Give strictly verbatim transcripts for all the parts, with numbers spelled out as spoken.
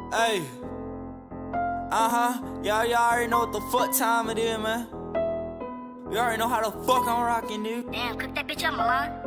Hey. Uh-huh. Y'all, y'all already know what the fuck time it is, man. You already know how the fuck I'm rocking, dude. Damn, cook that bitch up, Milan.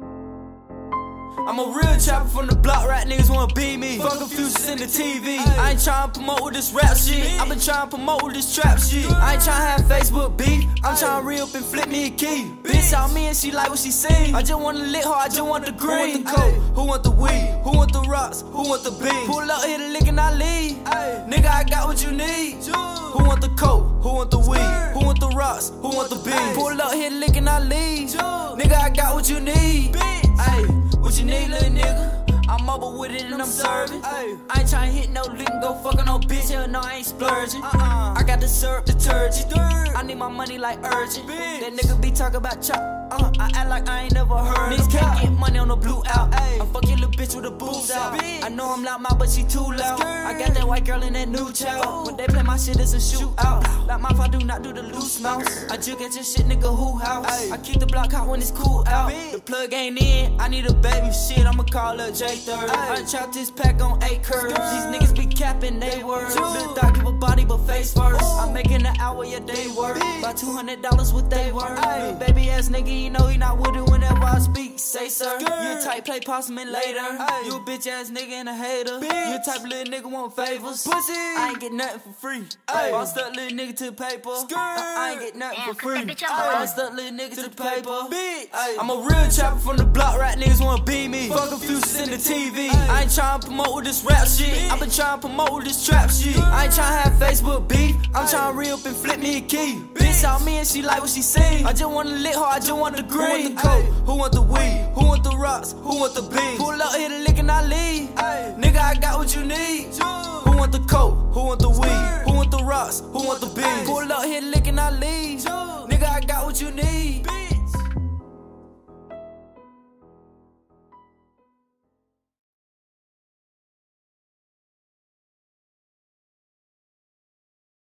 I'm a real chopper from the block, right niggas wanna be me. Fucking futures in the T V. I ain't tryna promote with this rap shit. I been tryna promote with this trap shit. I ain't tryna have Facebook beef. I'm tryna re-up and flip me a key. Bitch saw me and she like what she seen. I just want to lit her, I just want the green. Who want the coke? Who want the weed? Who want the rocks? Who want the beans? Pull up, hit a lick and I leave. Nigga, I got what you need. Who want the coke? Who want the weed? Who want the rocks? Who want the beans? Pull up, hit a lick and I leave. Nigga, I got what you need. Ay, what you need, little nigga? I'm mobile with it and I'm serving. I ain't tryna hit no lick and go fuckin' no bitch. Hell no, I ain't splurging. uh-uh. I got the syrup detergent. I need my money like urgent. That nigga be talking about chop. Uh, I act like I ain't never heard. Niggas can't get money on the blue out. I fuck your little bitch with the boobs out. I know I'm loud mouth, but she too loud. I got that white girl in that new child. When they play my shit, it's a shootout. Like my father do not do the loose mouth. I jug at your shit, nigga, who house? I keep the block hot when it's cool out. The plug ain't in, I need a baby. Shit, I'ma call her J third. I chopped this pack on eight curves. These niggas be capping they words. Little dog give a body but face first. I'm making an hour your day work. By two hundred dollars what they worth. Little baby ass nigga, you know he not with it whenever I speak. Say sir, you a type play possum in later. You a bitch ass nigga and a hater. You a type little nigga want favors. Pussy, I ain't get nothing for free. Bossed up little nigga to the paper. I ain't get nothing for free. Bossed up little nigga to the paper. I'm a real chopper from the block, right niggas wanna be me. Fucking futures in the T V. I ain't tryna promote with this rap shit. I been tryna promote with this trap shit. I ain't tryna have Facebook beef. I'm tryna re-up and flip me a key. Bitch saw me and she like what she seen. I just want to lit her, I just want the green. Who want the coke? Who want the weed? Who want the rocks? Who want the beans? Pull up, hit a lick and I leave. Nigga, I got what you need. Who want the coke? Who want the weed? Who want the rocks? Who want the beans? Pull up, hit a lick and I leave.